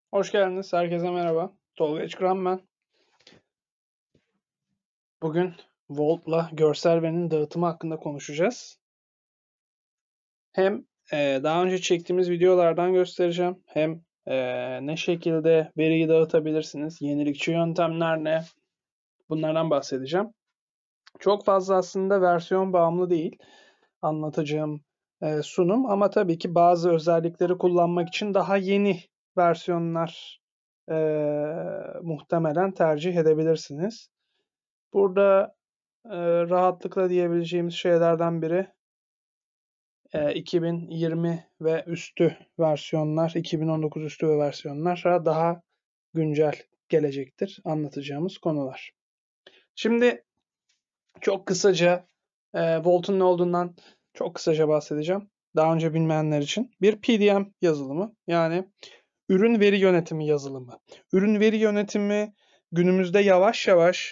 Hoş geldiniz. Herkese merhaba. Tolga Çıkıran ben. Bugün Volt'la görsel verinin dağıtımı hakkında konuşacağız. Hem daha önce çektiğimiz videolardan göstereceğim. Hem ne şekilde veriyi dağıtabilirsiniz, yenilikçi yöntemler ne, bunlardan bahsedeceğim. Çok fazla aslında versiyon bağımlı değil anlatacağım sunum. Ama tabii ki bazı özellikleri kullanmak için daha yeni versiyonlar muhtemelen tercih edebilirsiniz. Burada rahatlıkla diyebileceğimiz şeylerden biri 2020 ve üstü versiyonlar, 2019 üstü ve versiyonlar daha güncel gelecektir anlatacağımız konular. Şimdi çok kısaca Volt'un ne olduğundan çok kısaca bahsedeceğim. Daha önce bilmeyenler için. Bir PDM yazılımı, yani ürün veri yönetimi yazılımı. Ürün veri yönetimi günümüzde yavaş yavaş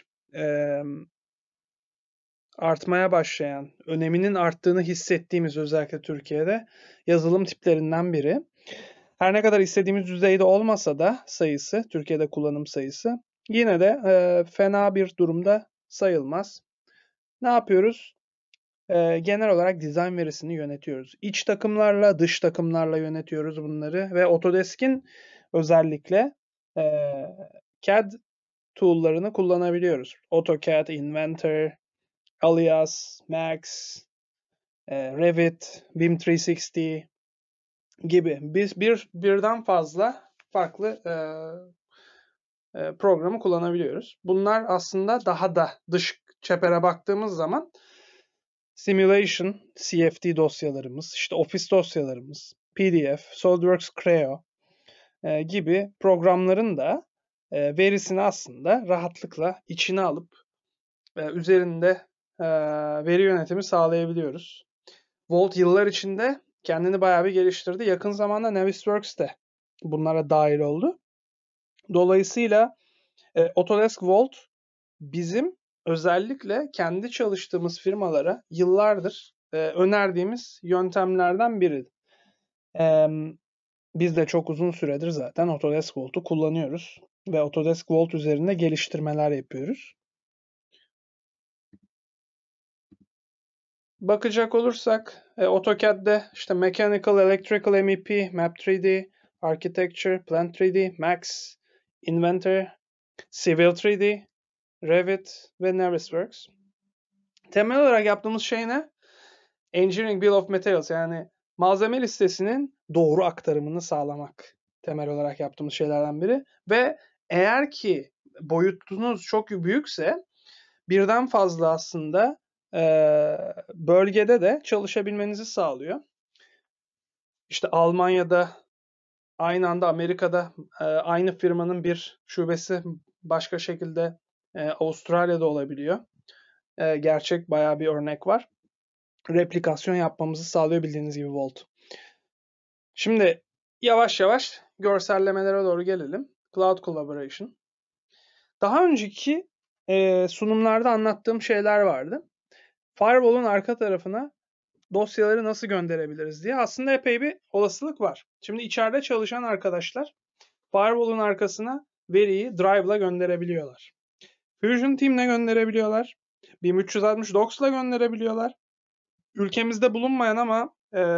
artmaya başlayan, öneminin arttığını hissettiğimiz, özellikle Türkiye'de, yazılım tiplerinden biri. Her ne kadar istediğimiz düzeyde olmasa da sayısı, Türkiye'de kullanım sayısı, yine de fena bir durumda sayılmaz. Ne yapıyoruz? Genel olarak dizayn verisini yönetiyoruz. İç takımlarla, dış takımlarla yönetiyoruz bunları ve Autodesk'in özellikle CAD tool'larını kullanabiliyoruz. AutoCAD, Inventor, Alias, Max, Revit, BIM 360 gibi biz birden fazla farklı programı kullanabiliyoruz. Bunlar aslında daha da dış çepere baktığımız zaman simulation, CFD dosyalarımız, işte Office dosyalarımız, PDF, SolidWorks Creo gibi programların da verisini aslında rahatlıkla içine alıp üzerinde veri yönetimi sağlayabiliyoruz. Volt yıllar içinde kendini bayağı bir geliştirdi. Yakın zamanda Navisworks de bunlara dahil oldu. Dolayısıyla Autodesk Volt bizim özellikle kendi çalıştığımız firmalara yıllardır önerdiğimiz yöntemlerden biri. Biz de çok uzun süredir zaten Autodesk Volt'u kullanıyoruz ve Autodesk Volt üzerinde geliştirmeler yapıyoruz. Bakacak olursak AutoCAD'de işte Mechanical, Electrical MEP, Map 3D, Architecture, Plant 3D, Max, Inventor, Civil 3D, Revit ve Navisworks. Temel olarak yaptığımız şey ne? Engineering Bill of Materials, yani malzeme listesinin doğru aktarımını sağlamak temel olarak yaptığımız şeylerden biri. Ve eğer ki boyutunuz çok büyükse birden fazla aslında bölgede de çalışabilmenizi sağlıyor. İşte Almanya'da, aynı anda Amerika'da aynı firmanın bir şubesi başka şekilde Avustralya'da olabiliyor. Gerçek bayağı bir örnek var. Replikasyon yapmamızı sağlıyor bildiğiniz gibi Volt. Şimdi yavaş yavaş görsellemelere doğru gelelim. Cloud Collaboration. Daha önceki sunumlarda anlattığım şeyler vardı. Firewall'un arka tarafına dosyaları nasıl gönderebiliriz diye aslında epey bir olasılık var. Şimdi içeride çalışan arkadaşlar Firewall'un arkasına veriyi Drive'la gönderebiliyorlar. Fusion Team'le gönderebiliyorlar. BIM 360 Docs'la gönderebiliyorlar. Ülkemizde bulunmayan ama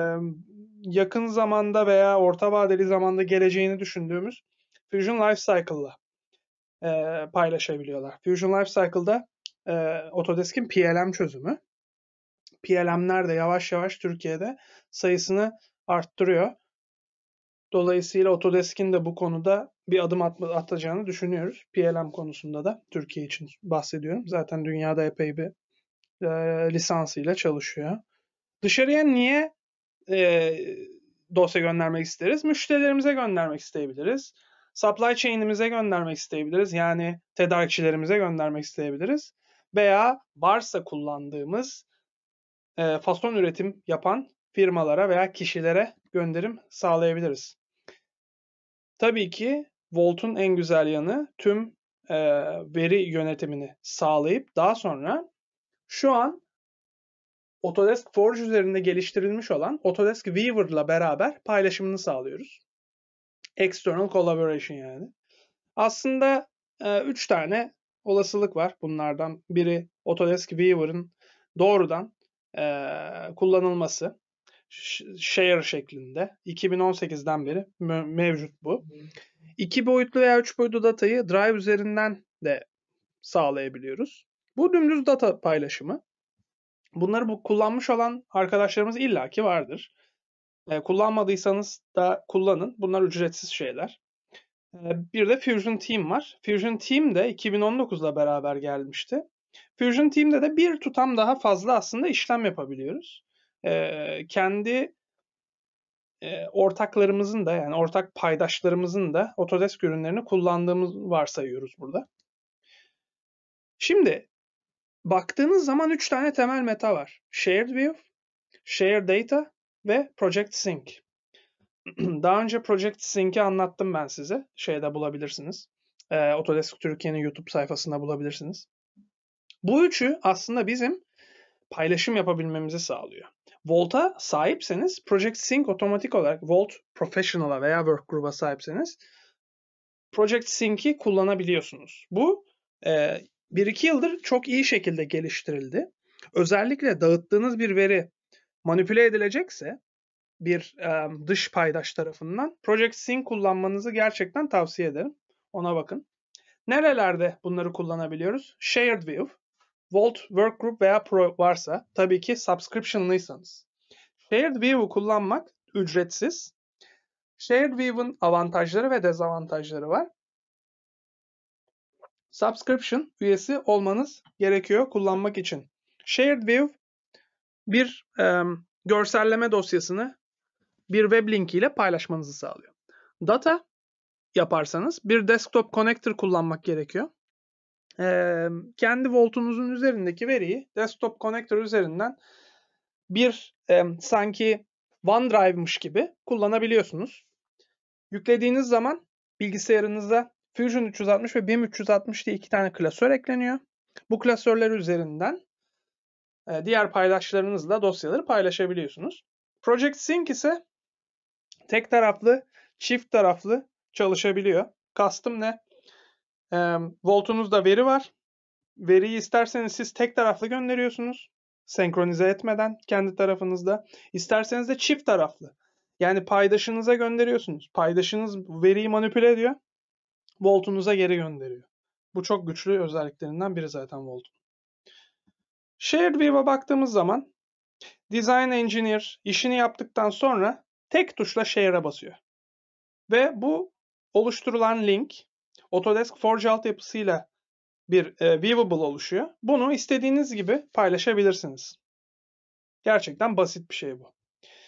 yakın zamanda veya orta vadeli zamanda geleceğini düşündüğümüz Fusion Lifecycle'la paylaşabiliyorlar. Fusion Lifecycle'da Autodesk'in PLM çözümü. PLM'ler de yavaş yavaş Türkiye'de sayısını arttırıyor. Dolayısıyla Autodesk'in de bu konuda bir adım atacağını düşünüyoruz. PLM konusunda da Türkiye için bahsediyorum. Zaten dünyada epey bir lisansıyla çalışıyor. Dışarıya niye dosya göndermek isteriz? Müşterilerimize göndermek isteyebiliriz. Supply chain'imize göndermek isteyebiliriz. Yani tedarikçilerimize göndermek isteyebiliriz. Veya varsa kullandığımız fason üretim yapan firmalara veya kişilere gönderim sağlayabiliriz. Tabii ki Volt'un en güzel yanı tüm veri yönetimini sağlayıp daha sonra şu an Autodesk Forge üzerinde geliştirilmiş olan Autodesk Weaver'la beraber paylaşımını sağlıyoruz. External collaboration yani. Aslında 3 tane olasılık var bunlardan. Biri Autodesk Weaver'ın doğrudan kullanılması. Share şeklinde. 2018'den beri mevcut bu. 2 boyutlu veya 3 boyutlu datayı Drive üzerinden de sağlayabiliyoruz. Bu dümdüz data paylaşımı. Bunları kullanmış olan arkadaşlarımız illaki vardır. Kullanmadıysanız da kullanın. Bunlar ücretsiz şeyler. Bir de Fusion Team var. Fusion Team de 2019'la beraber gelmişti. Fusion Team'de de bir tutam daha fazla aslında işlem yapabiliyoruz. Kendi ortaklarımızın da yani ortak paydaşlarımızın da Autodesk ürünlerini kullandığımız varsayıyoruz burada. Şimdi baktığınız zaman 3 tane temel meta var. Shared View, Shared Data ve Project Sync. Daha önce Project Sync'i anlattım ben size. Şeyde bulabilirsiniz. Autodesk Türkiye'nin YouTube sayfasında bulabilirsiniz. Bu üçü aslında bizim paylaşım yapabilmemizi sağlıyor. Vault'a sahipseniz Project Sync otomatik olarak Vault Professional'a veya Workgroup'a sahipseniz Project Sync'i kullanabiliyorsunuz. Bu 1-2 yıldır çok iyi şekilde geliştirildi. Özellikle dağıttığınız bir veri manipüle edilecekse bir dış paydaş tarafından Project Sync kullanmanızı gerçekten tavsiye ederim. Ona bakın. Nerelerde bunları kullanabiliyoruz? Shared View, Vault Workgroup veya Pro varsa tabii ki subscription'lıysanız. Shared View'u kullanmak ücretsiz. Shared View'un avantajları ve dezavantajları var. Subscription üyesi olmanız gerekiyor kullanmak için. Shared View bir görselleme dosyasını bir web linki ile paylaşmanızı sağlıyor. Data yaparsanız bir desktop connector kullanmak gerekiyor. Kendi Vault'unuzun üzerindeki veriyi desktop connector üzerinden bir sanki OneDrive'mış gibi kullanabiliyorsunuz. Yüklediğiniz zaman bilgisayarınıza Fusion 360 ve BIM 360 diye 2 tane klasör ekleniyor. Bu klasörler üzerinden diğer paydaşlarınızla dosyaları paylaşabiliyorsunuz. Project Sync ise tek taraflı, çift taraflı çalışabiliyor. Kastım ne? Vault'unuzda veri var. Veriyi isterseniz siz tek taraflı gönderiyorsunuz. Senkronize etmeden kendi tarafınızda. İsterseniz de çift taraflı. Yani paydaşınıza gönderiyorsunuz. Paydaşınız veriyi manipüle ediyor. Vault'unuza geri gönderiyor. Bu çok güçlü özelliklerinden biri zaten Vault'un. Shared View'a baktığımız zaman Design Engineer işini yaptıktan sonra tek tuşla Share'a basıyor. Ve bu oluşturulan link Autodesk Forge altyapısıyla bir viewable oluşuyor. Bunu istediğiniz gibi paylaşabilirsiniz. Gerçekten basit bir şey bu.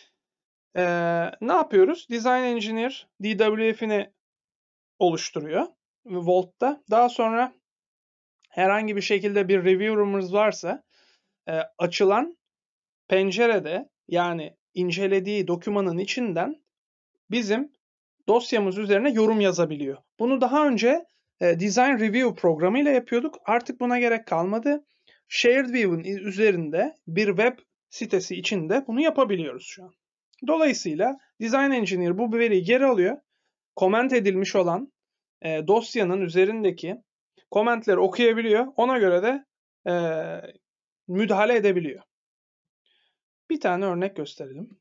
Ne yapıyoruz? Design Engineer DWF'ini oluşturuyor Vault'ta. Daha sonra herhangi bir şekilde bir reviewer'ımız varsa açılan pencerede yani incelediği dokümanın içinden bizim dosyamız üzerine yorum yazabiliyor. Bunu daha önce Design Review programıyla yapıyorduk. Artık buna gerek kalmadı. Shared View'un üzerinde bir web sitesi içinde bunu yapabiliyoruz şu an. Dolayısıyla Design Engineer bu veriyi geri alıyor. Comment edilmiş olan dosyanın üzerindeki komentleri okuyabiliyor. Ona göre de müdahale edebiliyor. Bir tane örnek gösterelim.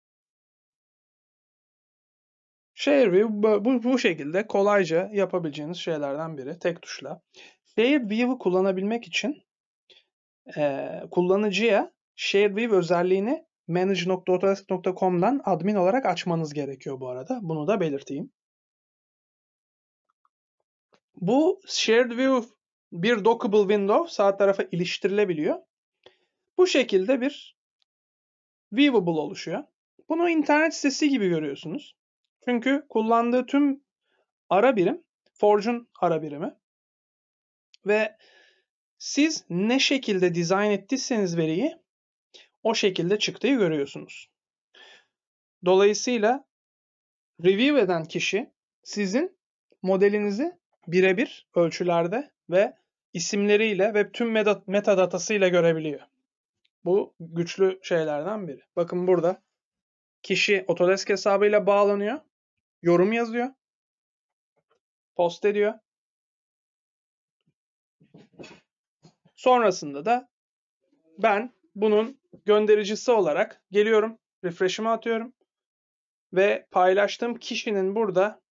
Share View bu şekilde kolayca yapabileceğiniz şeylerden biri tek tuşla. Share View'u kullanabilmek için kullanıcıya Share View özelliğini manage.autodesk.com'dan admin olarak açmanız gerekiyor bu arada. Bunu da belirteyim. Bu Shared View bir dockable window sağ tarafa iliştirilebiliyor. Bu şekilde bir viewable oluşuyor. Bunu internet sitesi gibi görüyorsunuz. Çünkü kullandığı tüm ara birim Forge'un ara birimi. Ve siz ne şekilde dizayn ettiyseniz veriyi o şekilde çıktığı görüyorsunuz. Dolayısıyla review eden kişi sizin modelinizi birebir ölçülerde ve isimleriyle ve tüm metadatasıyla görebiliyor. Bu güçlü şeylerden biri. Bakın burada kişi Autodesk hesabıyla bağlanıyor, yorum yazıyor post ediyor. Sonrasında da ben bunun göndericisi olarak geliyorum, refresh'imi atıyorum ve paylaştığım kişinin burada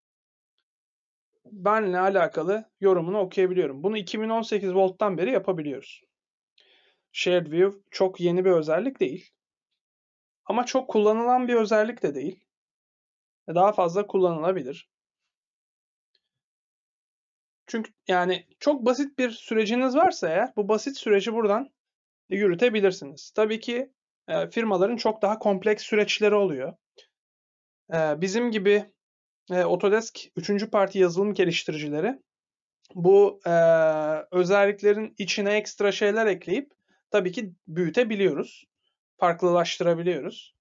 benle alakalı yorumunu okuyabiliyorum. Bunu 2018 Volt'tan beri yapabiliyoruz. Shared View çok yeni bir özellik değil. Ama çok kullanılan bir özellik de değil. Daha fazla kullanılabilir. Çünkü yani çok basit bir süreciniz varsa eğer bu basit süreci buradan yürütebilirsiniz. Tabii ki firmaların çok daha kompleks süreçleri oluyor. Bizim gibi Autodesk 3. parti yazılım geliştiricileri bu özelliklerin içine ekstra şeyler ekleyip tabii ki büyütebiliyoruz. Farklılaştırabiliyoruz.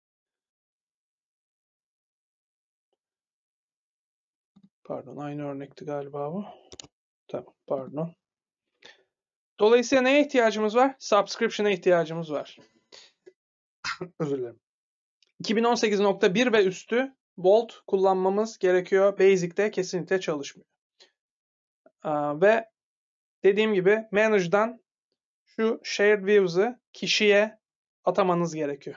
Pardon, aynı örnekti galiba bu. Tamam, pardon. Dolayısıyla neye ihtiyacımız var? Subscription'a ihtiyacımız var. Özür dilerim. 2018.1 ve üstü Volt kullanmamız gerekiyor. Basic'te kesinlikle çalışmıyor. Ve dediğim gibi Manage'dan şu Shared Views'ı kişiye atamanız gerekiyor.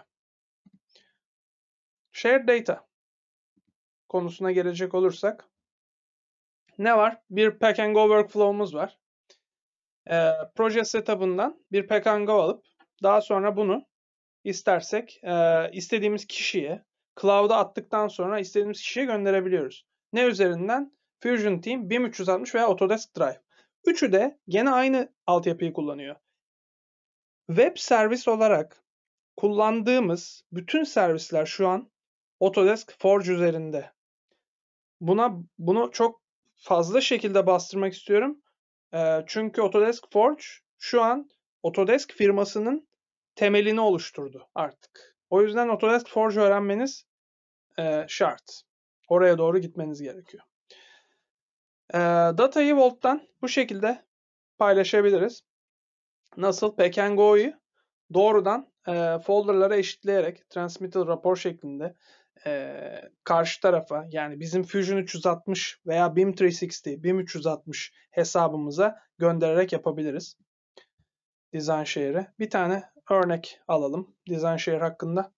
Shared Data konusuna gelecek olursak ne var? Bir Pack and Go workflow'umuz var. Proje setup'ından bir Pack and Go alıp daha sonra bunu istersek istediğimiz kişiye cloud'a attıktan sonra istediğimiz kişiye gönderebiliyoruz. Ne üzerinden? Fusion Team, BIM 360 veya Autodesk Drive. Üçü de gene aynı altyapıyı kullanıyor. Web servis olarak kullandığımız bütün servisler şu an Autodesk Forge üzerinde. Bunu çok fazla şekilde bastırmak istiyorum. Çünkü Autodesk Forge şu an Autodesk firmasının temelini oluşturdu artık. O yüzden Autodesk Forge öğrenmeniz şart. Oraya doğru gitmeniz gerekiyor. Datayı Volt'tan bu şekilde paylaşabiliriz. Nasıl? Pack and Go'yu doğrudan folderlara eşitleyerek transmittal rapor şeklinde karşı tarafa, yani bizim Fusion 360 veya BIM 360, BIM 360 hesabımıza göndererek yapabiliriz. Design Share'e. Bir tane örnek alalım Design Share hakkında.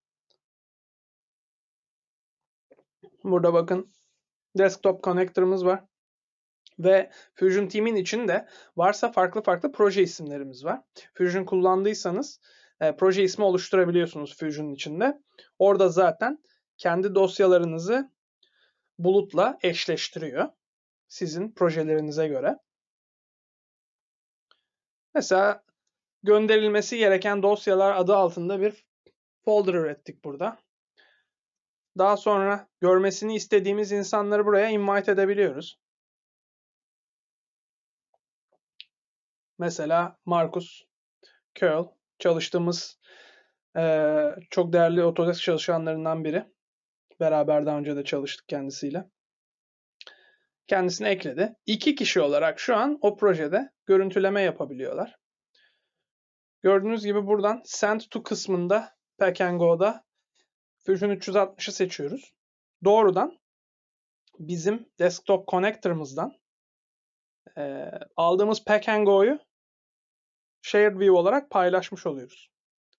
Burada bakın desktop connector'ımız var. Ve Fusion Team'in içinde varsa farklı proje isimlerimiz var. Fusion kullandıysanız proje ismi oluşturabiliyorsunuz Fusion'un içinde. Orada zaten kendi dosyalarınızı bulutla eşleştiriyor. Sizin projelerinize göre. Mesela gönderilmesi gereken dosyalar adı altında bir folder ürettik burada. Daha sonra görmesini istediğimiz insanları buraya invite edebiliyoruz. Mesela Markus Curl, çalıştığımız çok değerli Autodesk çalışanlarından biri. Beraber daha önce de çalıştık kendisiyle. Kendisini ekledi. 2 kişi olarak şu an o projede görüntüleme yapabiliyorlar. Gördüğünüz gibi buradan Send to kısmında Pack and Go'da Fusion 360'ı seçiyoruz. Doğrudan bizim desktop connector'ımızdan aldığımız Pack and Go'yu Shared View olarak paylaşmış oluyoruz.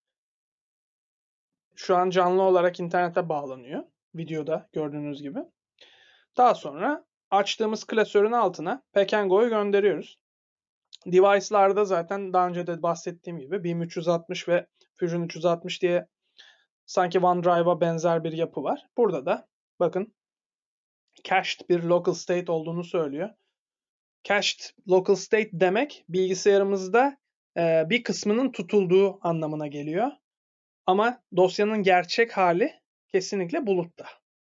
Şu an canlı olarak internete bağlanıyor. Videoda gördüğünüz gibi. Daha sonra açtığımız klasörün altına Pack and Go'yu gönderiyoruz. Device'larda zaten daha önce de bahsettiğim gibi BIM 360 ve Fusion 360 diye sanki OneDrive'a benzer bir yapı var. Burada da bakın cached bir local state olduğunu söylüyor. Cached local state demek bilgisayarımızda bir kısmının tutulduğu anlamına geliyor. Ama dosyanın gerçek hali kesinlikle bulutta.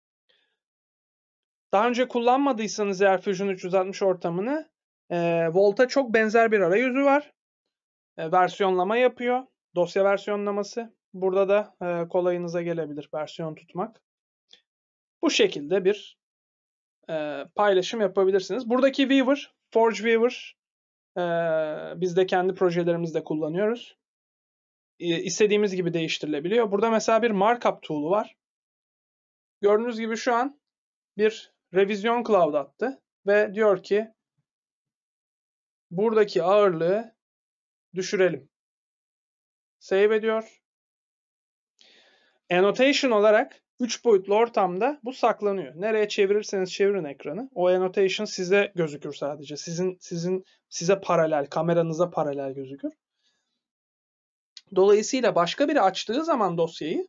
Daha önce kullanmadıysanız eğer Fusion 360 ortamını, Volt'a çok benzer bir arayüzü var. Versiyonlama yapıyor. Dosya versiyonlaması. Burada da kolayınıza gelebilir versiyon tutmak. Bu şekilde bir paylaşım yapabilirsiniz. Buradaki Viewer, Forge Viewer biz de kendi projelerimizde kullanıyoruz. İstediğimiz gibi değiştirilebiliyor. Burada mesela bir markup tool'u var. Gördüğünüz gibi şu an bir revizyon cloud attı. ve diyor ki buradaki ağırlığı düşürelim. Save ediyor. Annotation olarak 3 boyutlu ortamda bu saklanıyor. Nereye çevirirseniz çevirin ekranı. O annotation size gözükür sadece. Size paralel, kameranıza paralel gözükür. Dolayısıyla başka biri açtığı zaman dosyayı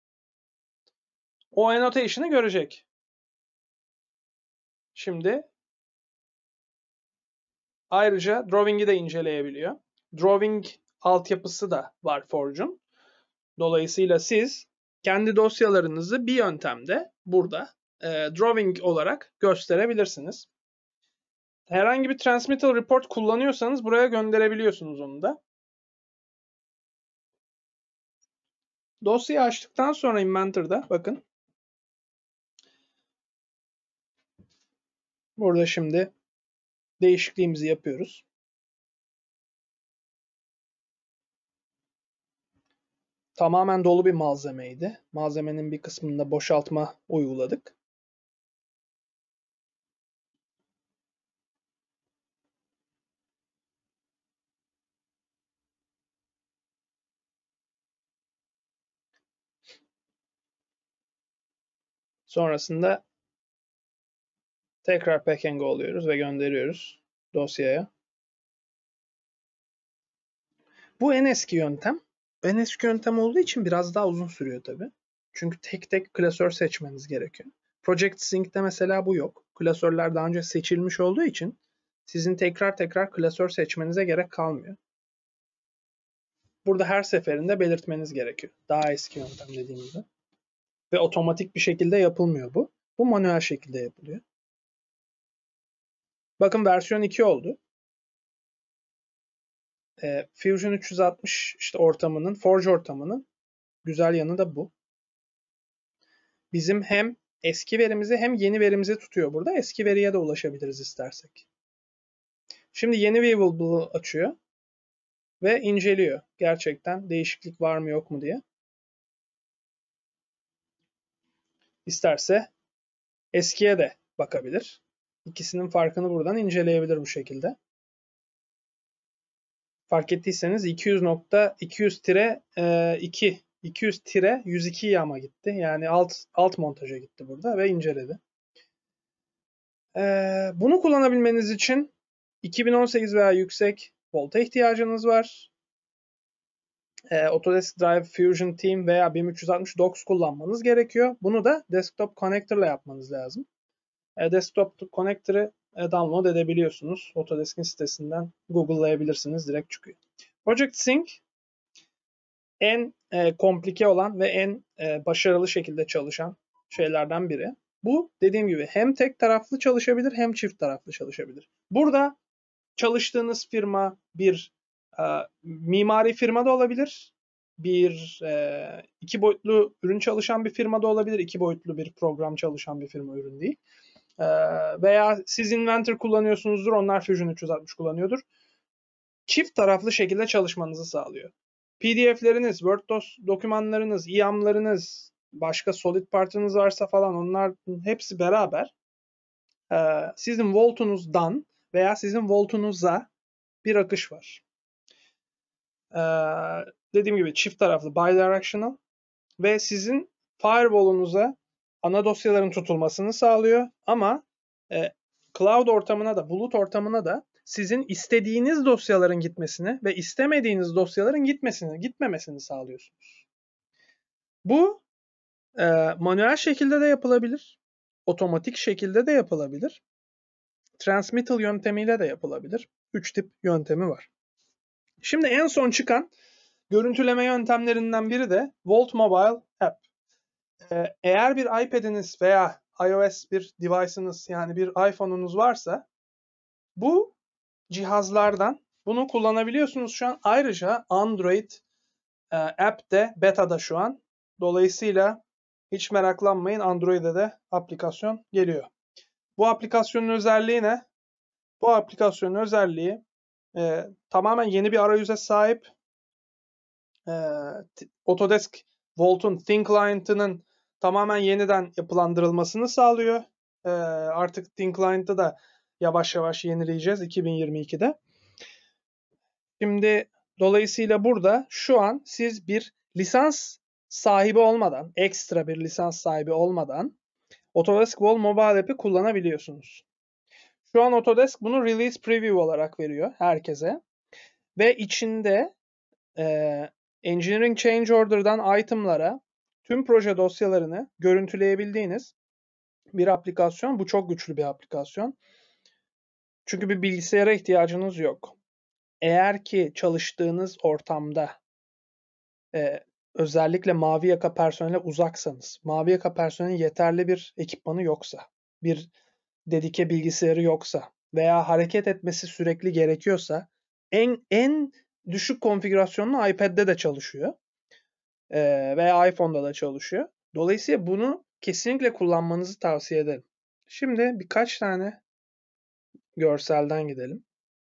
o annotation'ı görecek. Şimdi ayrıca drawing'i de inceleyebiliyor. Drawing altyapısı da var Forge'un. Dolayısıyla siz kendi dosyalarınızı bir yöntemde burada drawing olarak gösterebilirsiniz. Herhangi bir transmittal report kullanıyorsanız buraya gönderebiliyorsunuz onu da. Dosyayı açtıktan sonra Inventor'da bakın. Burada şimdi değişikliğimizi yapıyoruz. Tamamen dolu bir malzemeydi. Malzemenin bir kısmında boşaltma uyguladık. Sonrasında tekrar pack and go oluyoruz ve gönderiyoruz dosyaya. Bu en eski yöntem. En eski yöntem olduğu için biraz daha uzun sürüyor tabii. Çünkü tek tek klasör seçmeniz gerekiyor. Project Sync'te mesela bu yok. Klasörler daha önce seçilmiş olduğu için sizin tekrar klasör seçmenize gerek kalmıyor. Burada her seferinde belirtmeniz gerekiyor. Daha eski yöntem dediğimizde. Ve otomatik bir şekilde yapılmıyor bu. Bu manuel şekilde yapılıyor. Bakın versiyon 2 oldu. Fusion 360 işte ortamının, Forge ortamının güzel yanı da bu. Bizim hem eski verimizi hem yeni verimizi tutuyor burada. Eski veriye de ulaşabiliriz istersek. Şimdi yeni viewable açıyor ve inceliyor. Gerçekten değişiklik var mı yok mu diye. İsterse eskiye de bakabilir. İkisinin farkını buradan inceleyebilir bu şekilde. Fark ettiyseniz 200.200-2 200-102'ye ama gitti. Yani alt montaja gitti burada ve inceledi. Bunu kullanabilmeniz için 2018 veya yüksek volta ihtiyacınız var. Autodesk Drive Fusion Team veya BIM360 Docs kullanmanız gerekiyor. Bunu da Desktop Connector ile yapmanız lazım. Desktop Connector'ı download edebiliyorsunuz. Autodesk'in sitesinden Google'layabilirsiniz. Direkt çıkıyor. Project Sync en komplike olan ve en başarılı şekilde çalışan şeylerden biri. Bu dediğim gibi hem tek taraflı çalışabilir hem çift taraflı çalışabilir. Burada çalıştığınız firma bir mimari firma da olabilir. Bir iki boyutlu ürün çalışan bir firma da olabilir. İki boyutlu bir program çalışan bir firma, ürün değil. Veya siz Inventor kullanıyorsunuzdur, onlar Fusion 360 kullanıyordur. Çift taraflı şekilde çalışmanızı sağlıyor. PDF'leriniz, Word dokümanlarınız, IAM'larınız, başka Solid partınız varsa falan, onlar hepsi beraber sizin Vault'unuzdan veya sizin Vault'unuza bir akış var. Dediğim gibi çift taraflı, bidirectional ve sizin firewall'unuza ana dosyaların tutulmasını sağlıyor ama cloud ortamına da, bulut ortamına da sizin istediğiniz dosyaların gitmesini ve istemediğiniz dosyaların gitmemesini sağlıyorsunuz. Bu manuel şekilde de yapılabilir, otomatik şekilde de yapılabilir, transmittal yöntemiyle de yapılabilir. 3 tip yöntemi var. Şimdi en son çıkan görüntüleme yöntemlerinden biri de Volt Mobile App. Eğer bir iPad'iniz veya iOS bir device'ınız, yani bir iPhone'unuz varsa bu cihazlardan bunu kullanabiliyorsunuz şu an. Ayrıca Android App de beta'da şu an. Dolayısıyla hiç meraklanmayın, Android'e de aplikasyon geliyor. Bu aplikasyonun özelliği ne? Bu aplikasyonun özelliği tamamen yeni bir arayüze sahip. Autodesk Vault'un Thin Client'ının tamamen yeniden yapılandırılmasını sağlıyor. Artık Thin Client'ta da yavaş yavaş yenileyeceğiz 2022'de. Şimdi dolayısıyla burada şu an siz bir lisans sahibi olmadan, ekstra bir lisans sahibi olmadan Autodesk Wall Mobile App'i kullanabiliyorsunuz. Şu an Autodesk bunu Release Preview olarak veriyor herkese. Ve içinde Engineering Change Order'dan item'lara tüm proje dosyalarını görüntüleyebildiğiniz bir aplikasyon. Bu çok güçlü bir aplikasyon. Çünkü bir bilgisayara ihtiyacınız yok. Eğer ki çalıştığınız ortamda özellikle mavi yaka personele uzaksanız, mavi yaka personelin yeterli bir ekipmanı yoksa, bir dedike bilgisayarı yoksa veya hareket etmesi sürekli gerekiyorsa en düşük konfigürasyonlu iPad'de de çalışıyor. Veya iPhone'da da çalışıyor. Dolayısıyla bunu kesinlikle kullanmanızı tavsiye ederim. Şimdi birkaç tane görselden gidelim.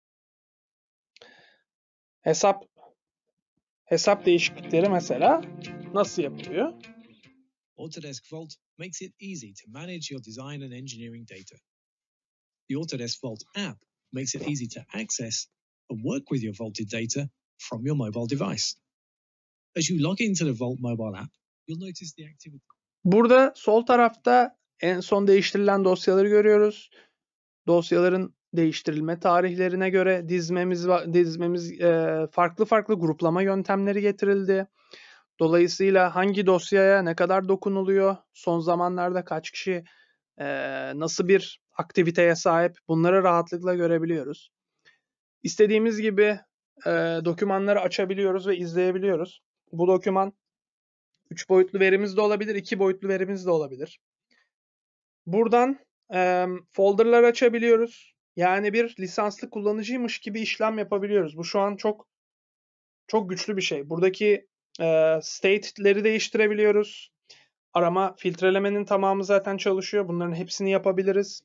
Hesap değişiklikleri mesela nasıl yapılıyor? Autodesk Vault makes it easy to manage your design and engineering data. The Autodesk Vault app makes it easy to access and work with your vaulted data from your mobile device. As you log into the Vault mobile app, you'll notice the activity. Burada sol tarafta en son değiştirilen dosyaları görüyoruz. Dosyaların değiştirilme tarihlerine göre dizmemiz farklı gruplama yöntemleri getirildi. Dolayısıyla hangi dosyaya ne kadar dokunuluyor, son zamanlarda kaç kişi nasıl bir aktiviteye sahip, bunları rahatlıkla görebiliyoruz. İstediğimiz gibi dokümanları açabiliyoruz ve izleyebiliyoruz. Bu doküman 3 boyutlu verimiz de olabilir, 2 boyutlu verimiz de olabilir. Buradan folderlar açabiliyoruz. Yani bir lisanslı kullanıcıymış gibi işlem yapabiliyoruz. Bu şu an çok güçlü bir şey. Buradaki state'leri değiştirebiliyoruz. Arama, filtrelemenin tamamı zaten çalışıyor. Bunların hepsini yapabiliriz.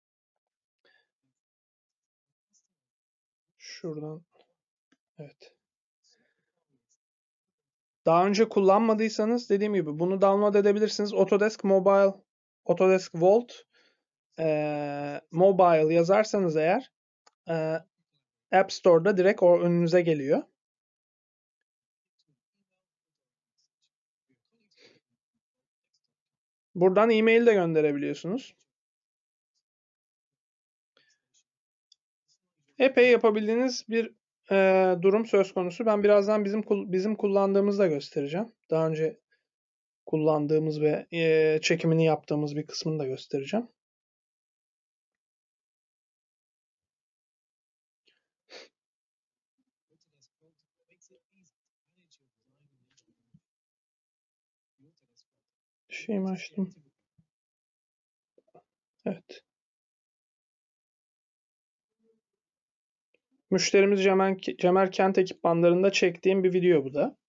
Şuradan. Evet. Daha önce kullanmadıysanız dediğim gibi bunu download edebilirsiniz. Autodesk Mobile, Autodesk Vault Mobile yazarsanız eğer App Store'da direkt önünüze geliyor. Buradan e-mail de gönderebiliyorsunuz. Epey yapabildiğiniz bir durum söz konusu. Ben birazdan bizim kullandığımızı da göstereceğim. Daha önce kullandığımız ve çekimini yaptığımız bir kısmını da göstereceğim. Şeyimi açtım. Evet. Müşterimiz Cemer Kent ekipmanlarında çektiğim bir video bu da.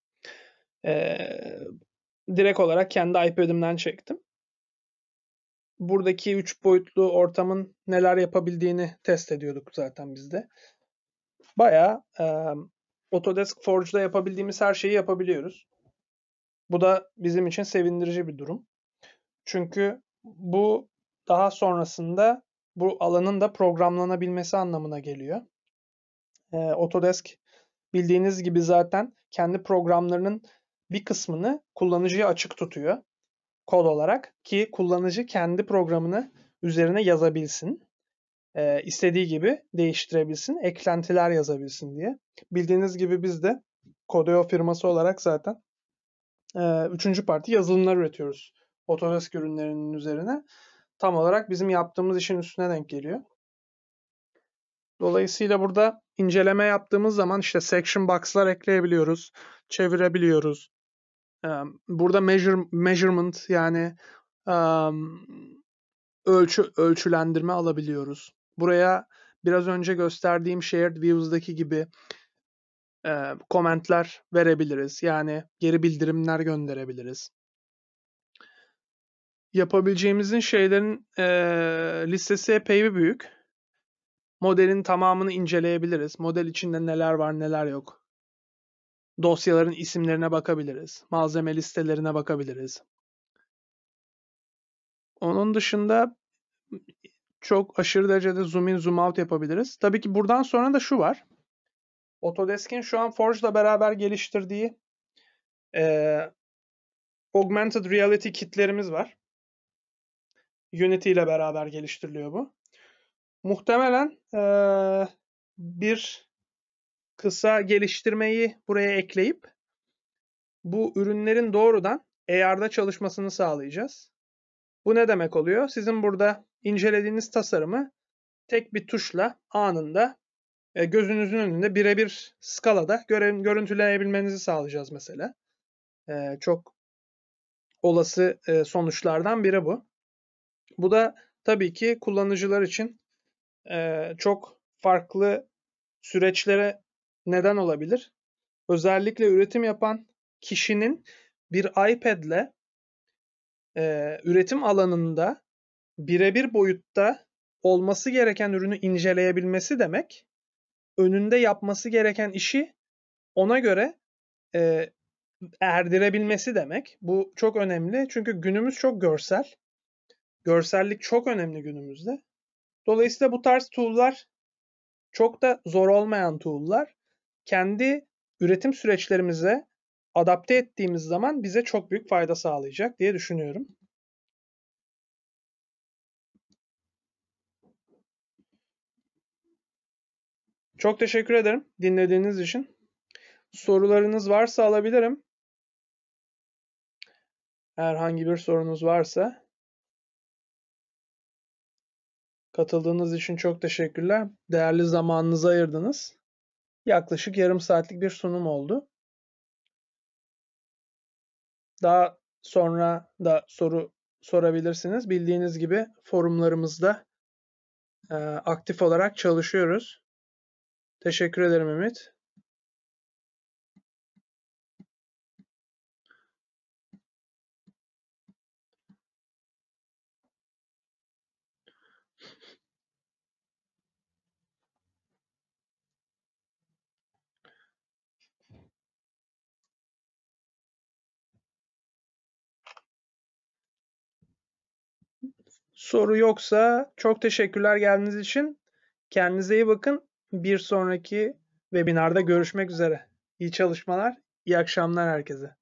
Direkt olarak kendi iPad'imden çektim. Buradaki 3 boyutlu ortamın neler yapabildiğini test ediyorduk zaten biz de. Bayağı Autodesk Forge'da yapabildiğimiz her şeyi yapabiliyoruz. Bu da bizim için sevindirici bir durum. Çünkü bu daha sonrasında bu alanın da programlanabilmesi anlamına geliyor. Autodesk bildiğiniz gibi zaten kendi programlarının bir kısmını kullanıcıya açık tutuyor kod olarak ki kullanıcı kendi programını üzerine yazabilsin. İstediği gibi değiştirebilsin, eklentiler yazabilsin diye. Bildiğiniz gibi biz de Codeo firması olarak zaten üçüncü parti yazılımlar üretiyoruz Autodesk ürünlerinin üzerine. Tam olarak bizim yaptığımız işin üstüne denk geliyor. Dolayısıyla burada inceleme yaptığımız zaman işte section box'lar ekleyebiliyoruz, çevirebiliyoruz. Burada measurement yani ölçülendirme alabiliyoruz. Buraya biraz önce gösterdiğim Shared Views'daki gibi komentler verebiliriz. Yani geri bildirimler gönderebiliriz. Yapabileceğimizin şeylerin listesi epey büyük. Modelin tamamını inceleyebiliriz. Model içinde neler var neler yok. Dosyaların isimlerine bakabiliriz. Malzeme listelerine bakabiliriz. Onun dışında çok aşırı derecede zoom in zoom out yapabiliriz. Tabii ki buradan sonra da şu var. Autodesk'in şu an Forge'la beraber geliştirdiği augmented reality kitlerimiz var. Unity ile beraber geliştiriliyor bu. Muhtemelen bir kısa geliştirmeyi buraya ekleyip bu ürünlerin doğrudan AR'da çalışmasını sağlayacağız. Bu ne demek oluyor? Sizin burada incelediğiniz tasarımı tek bir tuşla anında gözünüzün önünde birebir skalada görüntüleyebilmenizi sağlayacağız mesela. Çok olası sonuçlardan biri bu. Bu da tabii ki kullanıcılar için çok farklı süreçlere neden olabilir. Özellikle üretim yapan kişinin bir iPad'le üretim alanında birebir boyutta olması gereken ürünü inceleyebilmesi demek, önünde yapması gereken işi ona göre erdirebilmesi demek. Bu çok önemli çünkü günümüz çok görsel. Görsellik çok önemli günümüzde. Dolayısıyla bu tarz tool'lar çok da zor olmayan tool'lar. Kendi üretim süreçlerimize adapte ettiğimiz zaman bize çok büyük fayda sağlayacak diye düşünüyorum. Çok teşekkür ederim dinlediğiniz için. Sorularınız varsa alabilirim. Herhangi bir sorunuz varsa. Katıldığınız için çok teşekkürler. Değerli zamanınızı ayırdınız. Yaklaşık yarım saatlik bir sunum oldu. Daha sonra da soru sorabilirsiniz. Bildiğiniz gibi forumlarımızda aktif olarak çalışıyoruz. Teşekkür ederim Ümit. Soru yoksa çok teşekkürler geldiğiniz için. Kendinize iyi bakın. Bir sonraki webinarda görüşmek üzere. İyi çalışmalar, iyi akşamlar herkese.